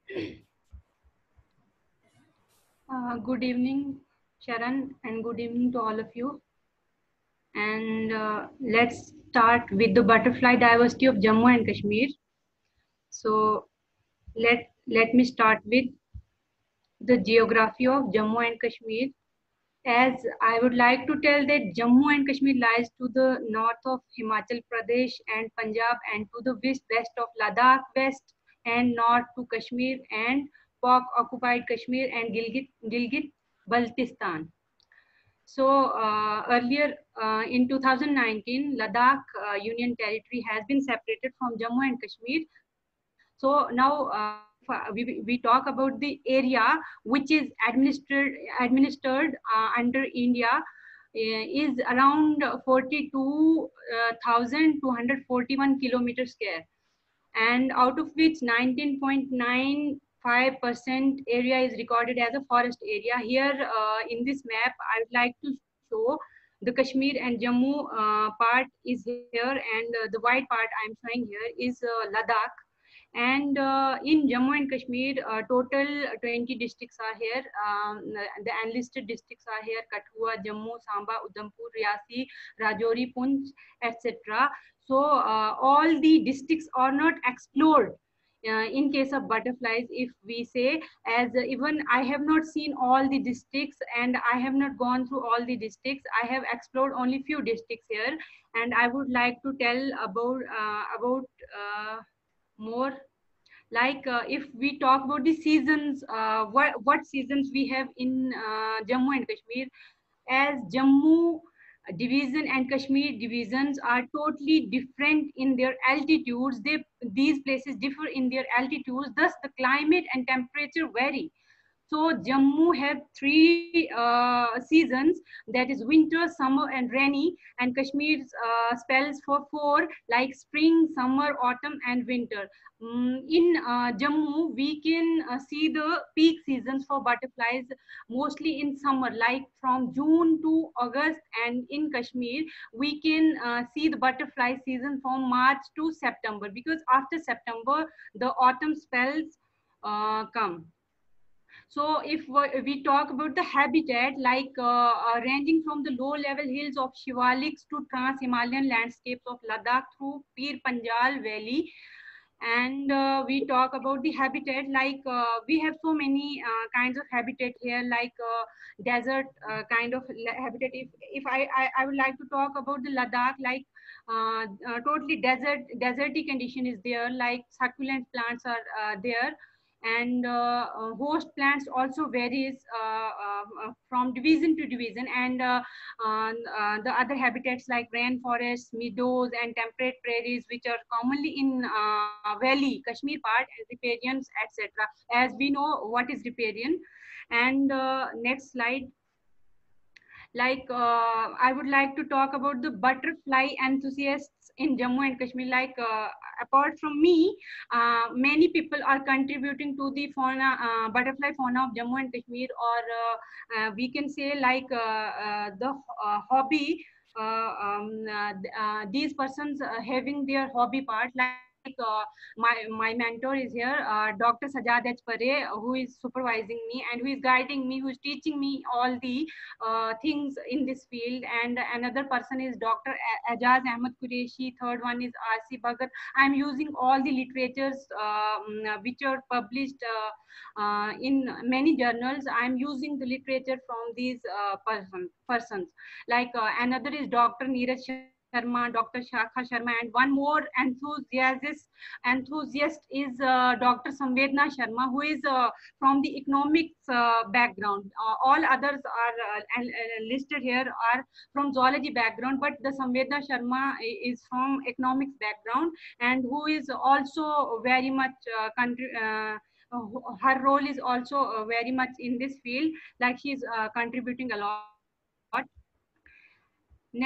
Good evening, Sharon, and good evening to all of you. And let's start with the butterfly diversity of Jammu and Kashmir. So let me start with the geography of Jammu and Kashmir. As I would like to tell that Jammu and Kashmir lies to the north of Himachal Pradesh and Punjab, and to the west of Ladakh, west and north to Kashmir and Pak occupied Kashmir and Gilgit Baltistan. So earlier in 2019, Ladakh Union Territory has been separated from Jammu and Kashmir. So now, if we talk about the area which is administered under India, is around 42,241 kilometers square, and out of which 19.95% area is recorded as a forest area. Here in this map, I would like to show the Kashmir and Jammu part is here, and the white part I am showing here is Ladakh. And in Jammu and Kashmir, total 20 districts are here. The enlisted districts are here: Kathua, Jammu, Samba, Udhampur, Riyasi, Rajouri, Poonch, etc. So all the districts are not explored. In case of butterflies, if we say, as even I have not seen all the districts and I have not gone through all the districts, I have explored only few districts here, and I would like to tell about more. Like if we talk about the seasons, what seasons we have in Jammu and Kashmir. As Jammu division and Kashmir divisions are totally different in their altitudes, these places differ in their altitudes, thus the climate and temperature vary. So Jammu have three seasons, that is winter, summer, and rainy. And Kashmir spells for four, like spring, summer, autumn, and winter. In Jammu, we can see the peak seasons for butterflies mostly in summer, like from June to August. And in Kashmir, we can see the butterfly season from March to September, because after September, the autumn spells come. So if we talk about the habitat, like ranging from the low level hills of Shivaliks to trans-Himalayan landscapes of Ladakh through Pir Panjal Valley. And we talk about the habitat, like we have so many kinds of habitat here, like desert kind of habitat. If I would like to talk about the Ladakh, like totally deserty condition is there, like succulent plants are there. And host plants also varies from division to division. And the other habitats like rainforests, meadows, and temperate prairies, which are commonly in valley, Kashmir part, and riparians, etc. As we know what is riparian. And next slide. Like I would like to talk about the butterfly enthusiasts in Jammu and Kashmir. Like apart from me, many people are contributing to the fauna, butterfly fauna of Jammu and Kashmir, or we can say like the hobby. These persons having their hobby part, like my mentor is here, Dr. Sajad H. Pare, who is supervising me and who is guiding me, who is teaching me all the things in this field. And another person is Dr. Ajaz Ahmed Qureshi. Third one is RC Bhagat. I'm using all the literatures which are published in many journals. I'm using the literature from these persons. Like another is Dr. Neeraj Sharma, Dr. Shakha Sharma, and one more enthusiast is Dr. Samvedna Sharma, who is from the economics background. All others are listed here are from zoology background, but the Samvedna Sharma is from economics background, and who is also very much her role is also very much in this field, like she's contributing a lot. Next,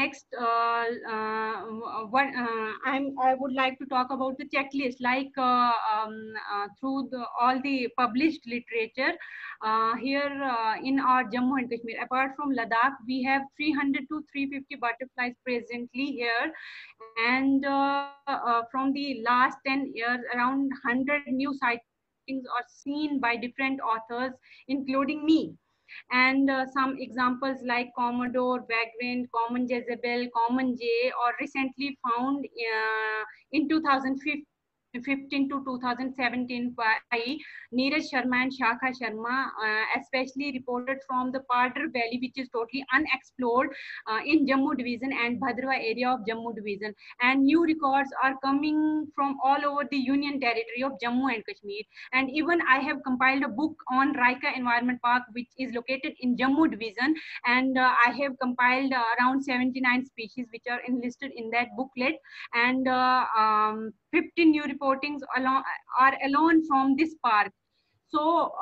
I would like to talk about the checklist, like through all the published literature here in our Jammu and Kashmir. Apart from Ladakh, we have 300 to 350 butterflies presently here, and from the last 10 years, around 100 new sites are seen by different authors, including me. And some examples like Commodore, Vagrant, Common Jezebel, Common J, or recently found in 2015 to 2017 by Neeraj Sharma and Shakha Sharma, especially reported from the Padar Valley, which is totally unexplored in Jammu division and Bhadrawa area of Jammu division. And new records are coming from all over the Union territory of Jammu and Kashmir. And even I have compiled a book on Raika Environment Park, which is located in Jammu division. And I have compiled around 79 species, which are enlisted in that booklet. And 15 new reportings are alone from this park. So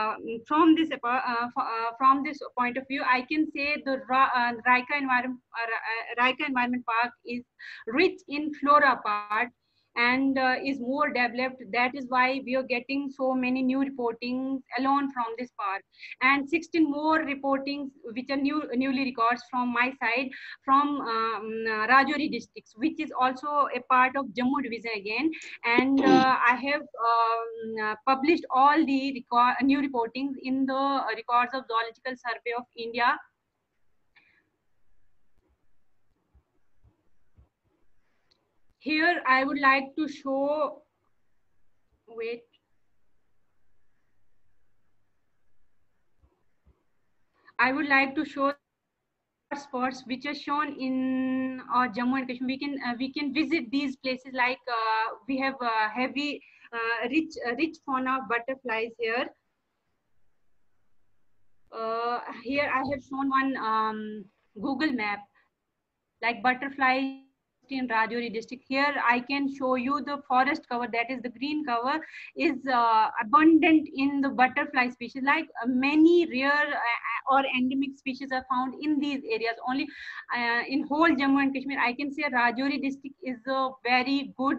from this point of view, I can say the Raika Environment Park is rich in flora part and is more developed. That is why we are getting so many new reportings alone from this park, and 16 more reportings which are newly records from my side from Rajouri districts, which is also a part of Jammu division again. And I have published all the new reportings in the records of Zoological Survey of India. Here I would like to show, wait, I would like to show spots which are shown in Jammu and Kashmir. We can visit these places, like we have heavy rich fauna of butterflies here. Here I have shown one Google map, like butterflies in Rajouri district. Here I can show you the forest cover, that is the green cover is abundant in the butterfly species. Like many rare or endemic species are found in these areas. Only in whole Jammu and Kashmir, I can say Rajouri district is a very good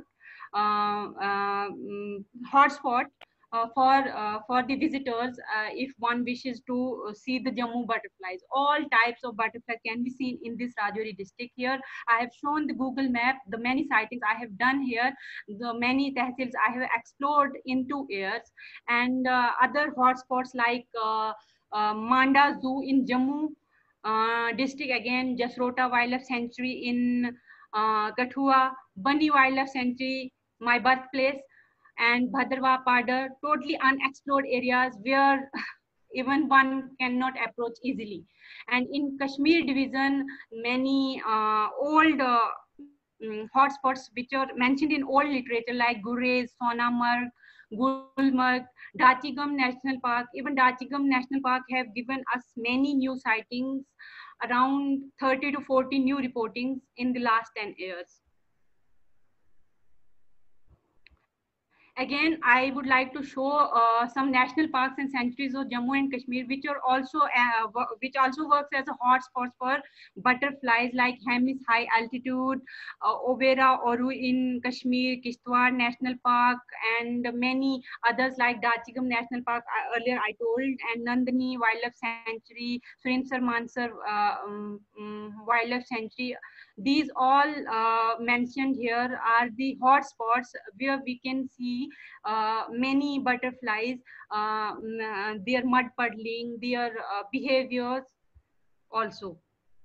hotspot for the visitors if one wishes to see the Jammu butterflies. All types of butterflies can be seen in this Rajouri district. Here I have shown the Google map, the many sightings I have done here, the many tehsils I have explored in 2 years, and other hotspots like Manda Zoo in Jammu district, again Jasrota Wildlife Sanctuary in Kathua, Bani Wildlife Sanctuary, my birthplace, and Bhadrawa, Padar, totally unexplored areas where even one cannot approach easily. And in Kashmir division, many old hotspots which are mentioned in old literature like Gurez, Sonamarg, Gulmarg, Dachigam National Park. Even Dachigam National Park have given us many new sightings, around 30 to 40 new reportings in the last 10 years. Again, I would like to show some national parks and sanctuaries of Jammu and Kashmir, which also works as a hotspot for butterflies, like Hemis High Altitude, Overa Oru in Kashmir, Kishtwar National Park, and many others like Dachigam National Park. Earlier I told, and Nandini Wildlife Sanctuary, Surinsar Mansar Wildlife Sanctuary. These all mentioned here are the hotspots where we can see many butterflies, their mud puddling, their behaviors also.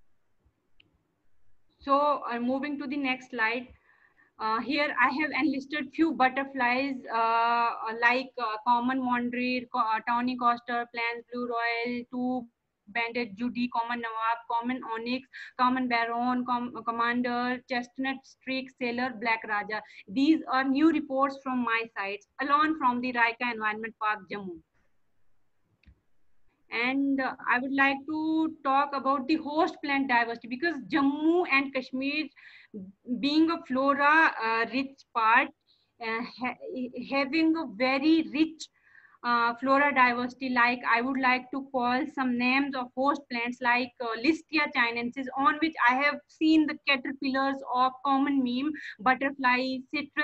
So moving to the next slide. Here I have enlisted few butterflies like common wanderer, tawny coster, plains blue royal, two-banded Judy, common nawab, common onyx, common baron, commander, chestnut streak sailor, black raja. These are new reports from my sites, along from the Raika Environment Park, Jammu. And I would like to talk about the host plant diversity, because Jammu and Kashmir, being a flora rich part, having a very rich flora diversity, like I would like to call some names of host plants like Listia chinensis, on which I have seen the caterpillars of common neem, butterfly,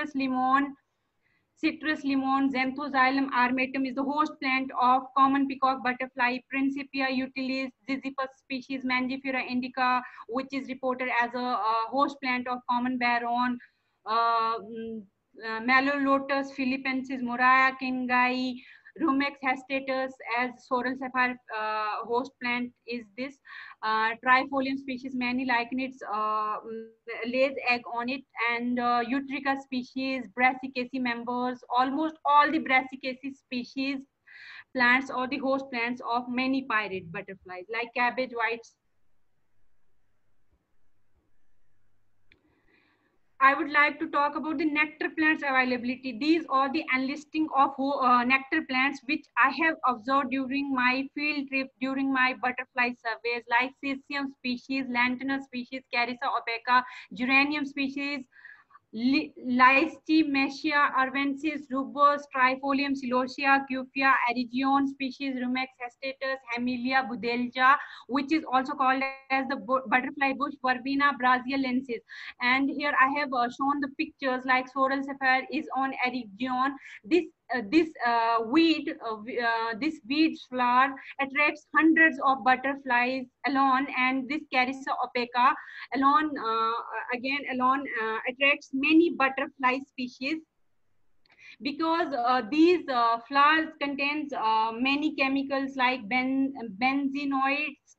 Citrus limon, Xanthoxylum armatum is the host plant of common peacock butterfly, Principia utilis, Ziziphus species, Mangifera indica, which is reported as a host plant of common baron. Malolotus philippensis, Moraya kingai, Rumex hastatus as sorrel sapphire host plant is this. Trifolium species, many lichenids lays egg on it, and Eutrica species, Brassicaceae members, almost all the Brassicaceae species plants or the host plants of many pirate butterflies like cabbage whites. I would like to talk about the nectar plants availability. These are the enlisting of nectar plants which I have observed during my field trip, during my butterfly surveys, like Cesium species, Lantana species, Carissa opaca, Geranium species, Lystimachia arvensis, Rubus, Trifolium celosia, Cufia, Erigion species, Rumex hastatus, Hemilia budelja, which is also called as the butterfly bush, Verbena brasiliensis. And here I have shown the pictures like sorrel sapphire is on Erigion. This weed flower attracts hundreds of butterflies alone, and this Carissa opaca alone attracts many butterfly species because these flowers contains many chemicals like benzenoids,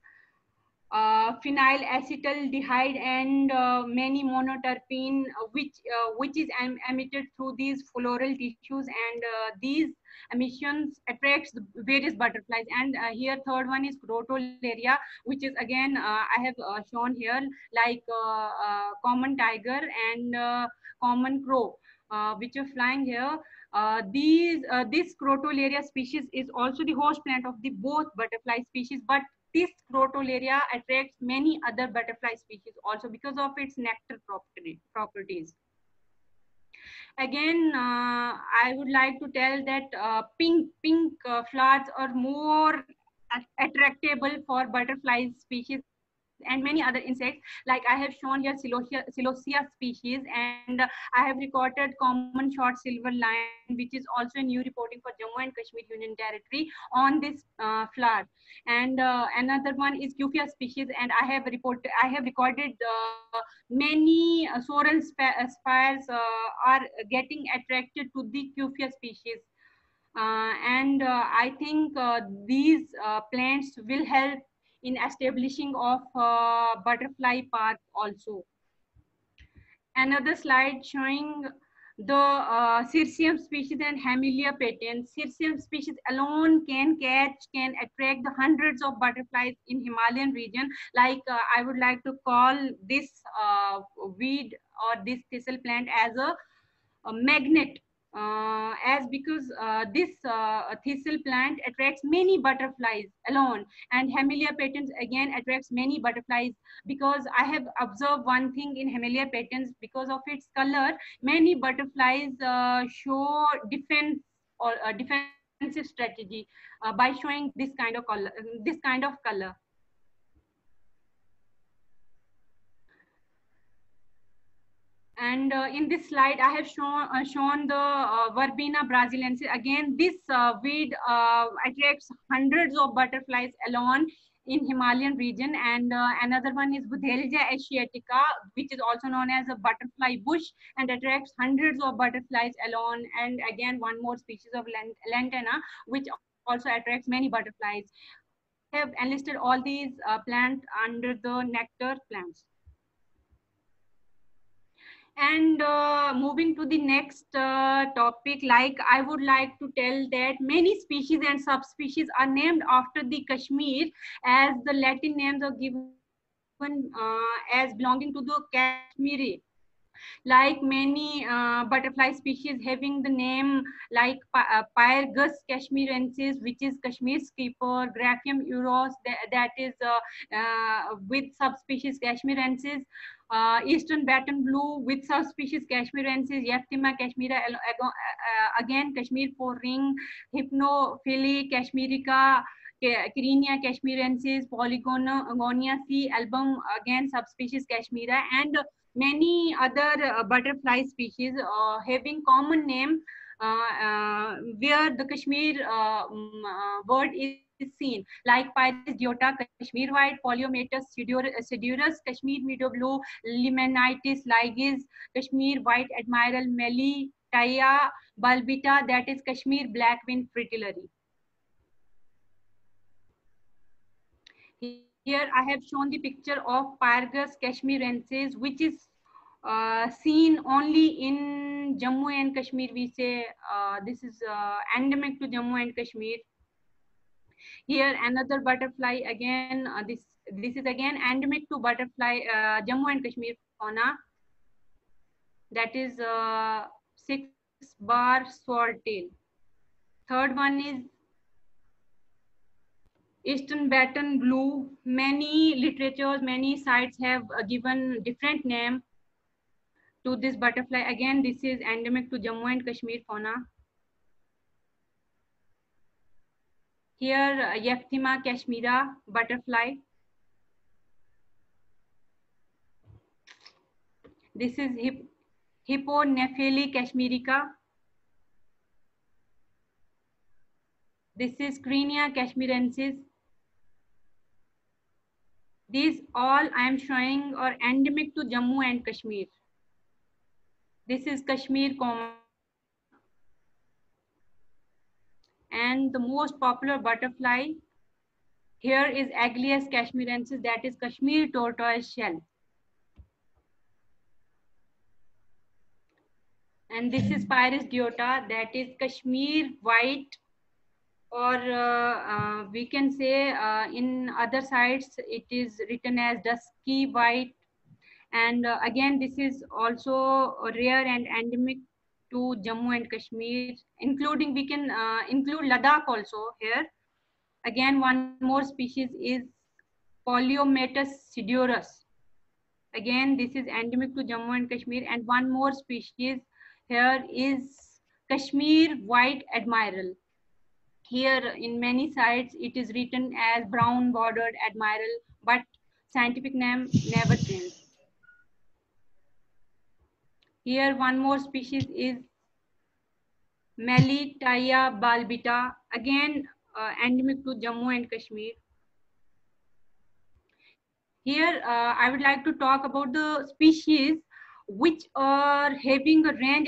phenylacetaldehyde, and many monoterpene, which is emitted through these floral tissues, and these emissions attracts the various butterflies. And here third one is Crotalaria, which is again I have shown here, like common tiger and common crow, which are flying here. This Crotalaria species is also the host plant of the both butterfly species, but this Crotalaria attracts many other butterfly species also because of its nectar properties. Again, I would like to tell that pink flowers are more attractable for butterfly species and many other insects. Like I have shown here Celosia species, and I have recorded common short silver line, which is also a new reporting for Jammu and Kashmir Union Territory on this flower. And another one is Cufia species, and I have recorded many sorrel spires are getting attracted to the Cufia species. And I think these plants will help in establishing of butterfly park also. Another slide showing the Cirsium species and Hemilia patens. Cirsium species alone can attract the hundreds of butterflies in Himalayan region. Like I would like to call this weed or this thistle plant as a magnet, as because this thistle plant attracts many butterflies alone, and Hemilia patens again attracts many butterflies, because I have observed one thing in Hemilia patens, because of its color many butterflies show defense or defensive strategy by showing this kind of color. And in this slide, I have shown the Verbena brasiliensis. Again, this weed attracts hundreds of butterflies alone in Himalayan region. And another one is Budelja asiatica, which is also known as a butterfly bush, and attracts hundreds of butterflies alone. And again, one more species of lantana, which also attracts many butterflies. I have enlisted all these plants under the nectar plants. And moving to the next topic, like I would like to tell that many species and subspecies are named after the Kashmir, as the Latin names are given as belonging to the Kashmiri. Like many butterfly species having the name like Pyrgus kashmirensis, which is Kashmir skipper, Graphium euros, that is with subspecies Kashmirensis, Eastern baton blue with subspecies Kashmirensis, Yaphthima kashmira, again Kashmir for ring, Hypnophili kashmirica, Kirinia kashmirensis, Polygonia C album, again subspecies Kashmira, and many other butterfly species having common name, where the Kashmir word is seen, like Pyrus diota, Kashmir white, Polyomatus sedurus, Kashmir meadow blue, Limenitis ligis, Kashmir white admiral, Melly Taya balbita, that is Kashmir black winged fritillary. Here I have shown the picture of Pyrgus kashmirensis, which is seen only in Jammu and Kashmir. We say this is endemic to Jammu and Kashmir. Here another butterfly again. This is again endemic to butterfly Jammu and Kashmir fauna. That is 6-bar swordtail. Third one is Eastern baton blue. Many literatures, many sites have given different name to this butterfly. Again, this is endemic to Jammu and Kashmir fauna. Here, Euphthima cashmera butterfly. This is Hipponephele kashmerica. This is Crinia cashmirensis. These all I am showing are endemic to Jammu and Kashmir. This is Kashmir common. And the most popular butterfly here is Aglias kashmirensis, that is Kashmir tortoise shell. And this is Pyrus diota, that is Kashmir white, or we can say in other sites it is written as dusky white. And again, this is also rare and endemic to Jammu and Kashmir, including we can include Ladakh also here. Again, one more species is Poliomatus sidereus. Again, this is endemic to Jammu and Kashmir. And one more species here is Kashmir white admiral. Here in many sites it is written as brown bordered admiral, but scientific name never changed. Here one more species is Melitaya balbita, again endemic to Jammu and Kashmir. Here I would like to talk about the species which are having a range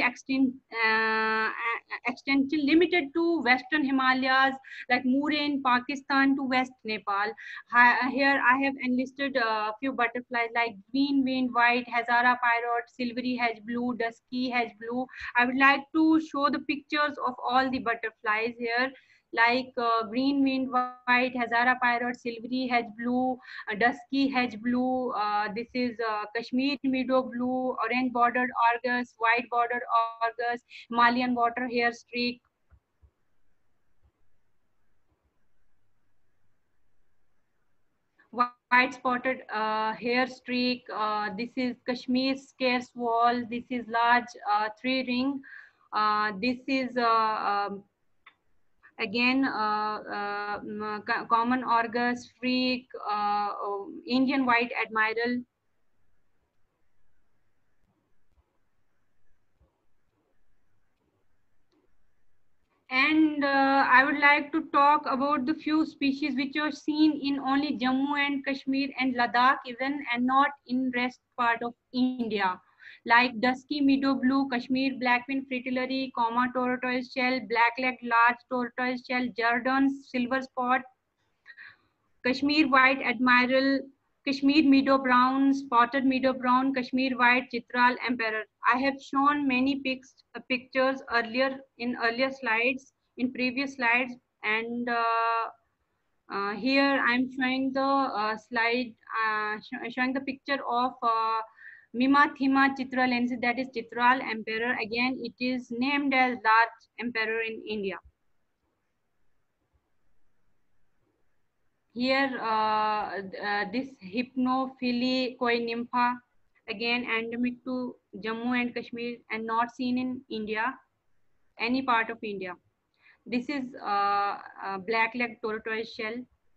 extension limited to Western Himalayas, like Murre in Pakistan to West Nepal. Here I have enlisted a few butterflies like green winged white, Hazara pirate, silvery hedge blue, dusky hedge blue. I would like to show the pictures of all the butterflies here, like green winged white, Hazara pirate, silvery hedge blue, dusky hedge blue. This is Kashmir meadow blue, orange bordered Argus, white bordered Argus, Himalayan water hair streak. White spotted hair streak. This is Kashmir scarce wall. This is large three ring. This is again common Argus freak, Indian white admiral. And I would like to talk about the few species which are seen in only Jammu and Kashmir and Ladakh even, and not in rest part of India. Like dusky meadow blue, Kashmir black-winged fritillary, comma tortoise shell, black-legged large tortoise shell, Jordan's silver spot, Kashmir white admiral, Kashmir meadow brown, spotted meadow brown, Kashmir white chitral emperor. I have shown many pictures earlier in earlier slides, in previous slides, and here I'm showing the slide, showing the picture of Mimathima chitralensis, that is chitral emperor. Again, it is named as large emperor in India. Here, this Hypnophili koi nympha, again endemic to Jammu and Kashmir and not seen in India, any part of India. This is black-legged tortoise shell,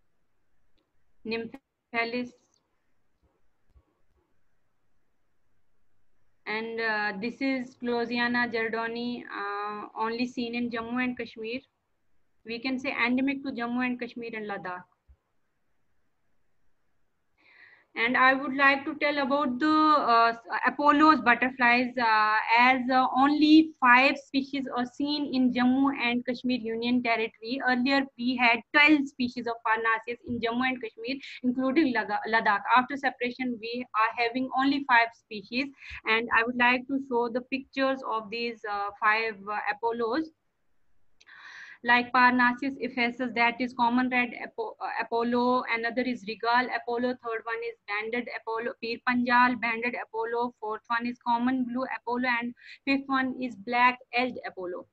Nymphalis, and this is Closiana jardoni, only seen in Jammu and Kashmir. We can say endemic to Jammu and Kashmir and Ladakh. And I would like to tell about the Apollo's butterflies, as only 5 species are seen in Jammu and Kashmir Union Territory. Earlier, we had 12 species of Parnassus in Jammu and Kashmir, including Ladakh. After separation, we are having only 5 species, and I would like to show the pictures of these 5 Apollos, like Parnassus ephesus, that is common red Apollo. Another is Regal Apollo. Third one is banded Apollo, Pir Panjal banded Apollo. Fourth one is common blue Apollo, and fifth one is black edged Apollo.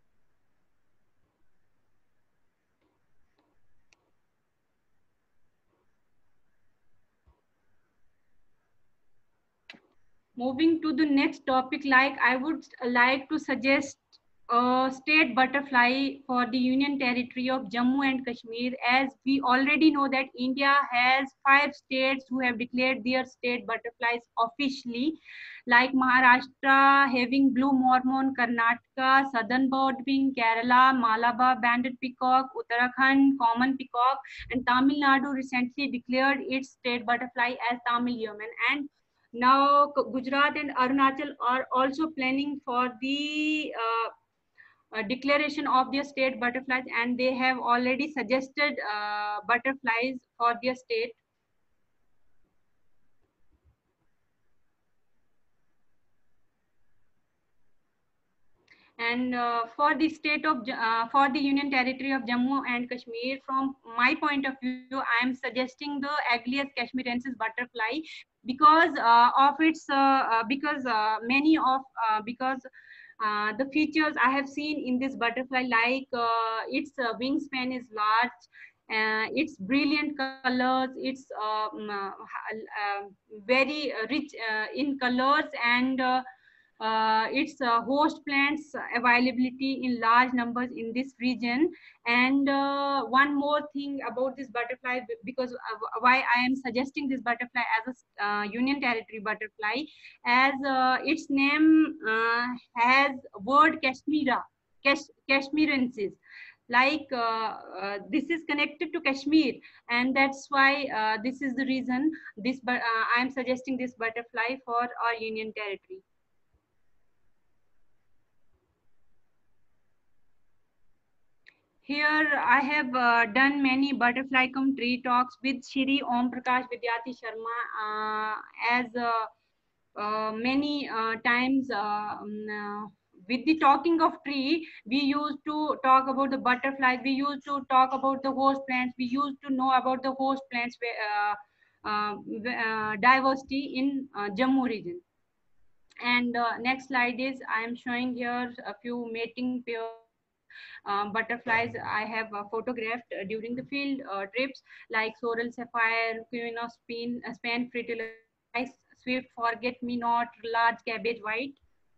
Moving to the next topic, like I would like to suggest a state butterfly for the Union Territory of Jammu and Kashmir, as we already know that India has 5 states who have declared their state butterflies officially, like Maharashtra having blue mormon, Karnataka southern birdwing, Kerala Malabar banded peacock, Uttarakhand common peacock, and Tamil Nadu recently declared its state butterfly as Tamil yeoman. And now Gujarat and Arunachal are also planning for the declaration of their state butterflies, and they have already suggested butterflies for their state. And for the Union Territory of Jammu and Kashmir, from my point of view, I am suggesting the Aglias cashmirensis butterfly, because of its because many of because the features I have seen in this butterfly, like its wingspan is large, its brilliant colors, its very rich in colors, and its host plants availability in large numbers in this region. And one more thing about this butterfly, because why I am suggesting this butterfly as a Union Territory butterfly, as its name has word Kashmira, Kashmirensis, like this is connected to Kashmir, and that's why this is the reason this I am suggesting this butterfly for our Union Territory. Here I have done many butterfly come tree talks with Shri Om Prakash Vidyati Sharma, as many times with the talking of tree, we used to talk about the butterflies, we used to talk about the host plants, we used to know about the host plants diversity in Jammu region. And next slide is I am showing here a few mating pairs of butterflies I have photographed during the field trips, like Sorrel Sapphire, Queen of Spain, Fritillary, Rice Swift, Forget Me Not, Large Cabbage White.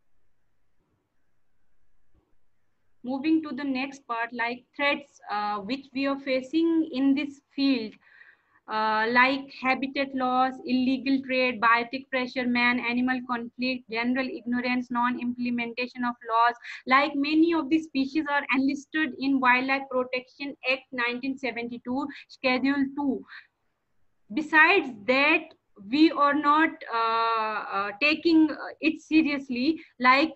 Moving to the next part, like threats which we are facing in this field, like habitat loss, illegal trade, biotic pressure, man-animal conflict, general ignorance, non-implementation of laws. Like many of these species are enlisted in Wildlife Protection Act 1972, Schedule 2. Besides that, we are not taking it seriously, like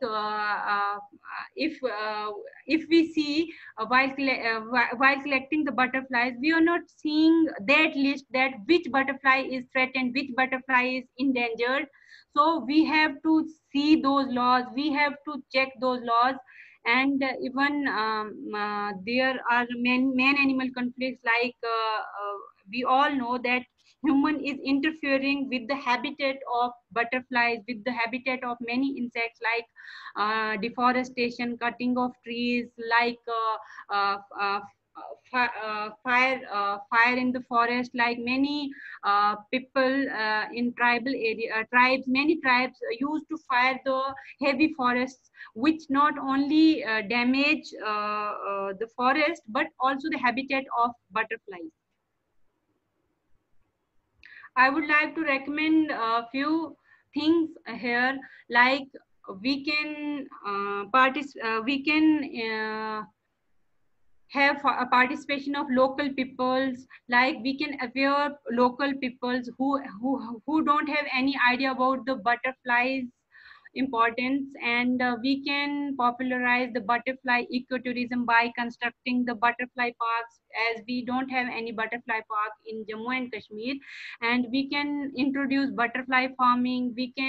if we see while collecting the butterflies, we are not seeing that list, that which butterfly is threatened, which butterfly is endangered. So we have to see those laws, we have to check those laws. And even there are man animal conflicts, like we all know that human is interfering with the habitat of butterflies, with the habitat of many insects, like deforestation, cutting of trees, like fire in the forest, like many people in tribal area tribes, many tribes used to fire the heavy forests, which not only damage the forest but also the habitat of butterflies. I would like to recommend a few things here, like we can have a participation of local peoples, like we can aware local peoples who don't have any idea about the butterflies importance, and we can popularize the butterfly ecotourism by constructing the butterfly parks, as we don't have any butterfly park in Jammu and Kashmir. And we can introduce butterfly farming,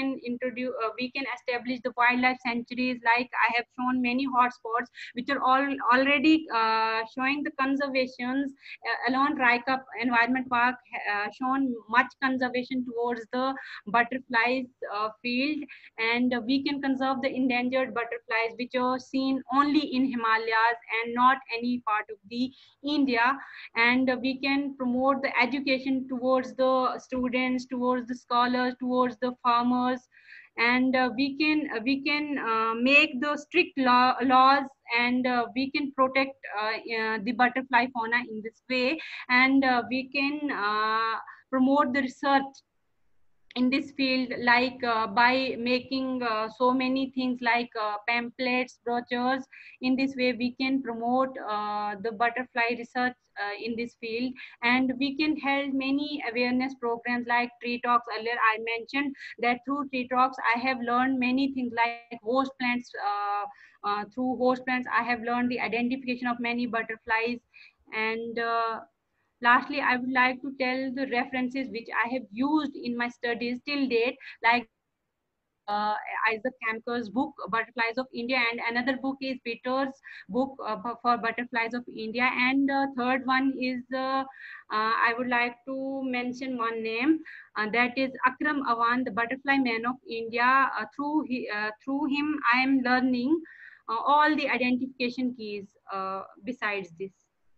we can establish the wildlife sanctuaries, like I have shown many hotspots which are all already showing the conservations. Along Raika Environment Park shown much conservation towards the butterflies field, and we can conserve the endangered butterflies which are seen only in Himalayas and not any part of the India. And we can promote the education towards the students, towards the scholars, towards the farmers, and we can make the strict laws, and we can protect the butterfly fauna in this way, and we can promote the research in this field, like by making so many things like pamphlets, brochures. In this way we can promote the butterfly research in this field, and we can hold many awareness programs like tree talks. Earlier I mentioned that through tree talks I have learned many things like host plants. Through host plants I have learned the identification of many butterflies. And lastly, I would like to tell the references which I have used in my studies till date, like the one is Isaac Kamker's book, Butterflies of India, and another book is Peter's book for Butterflies of India, and third one is, I would like to mention one name, that is Akram Awan, the Butterfly Man of India. Through him, I am learning all the identification keys besides this.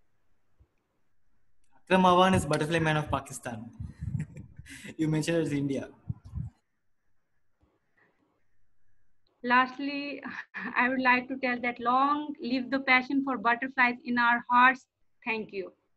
Akram Awan is Butterfly Man of Pakistan. You mentioned it's India. Lastly, I would like to tell that long live the passion for butterflies in our hearts. Thank you.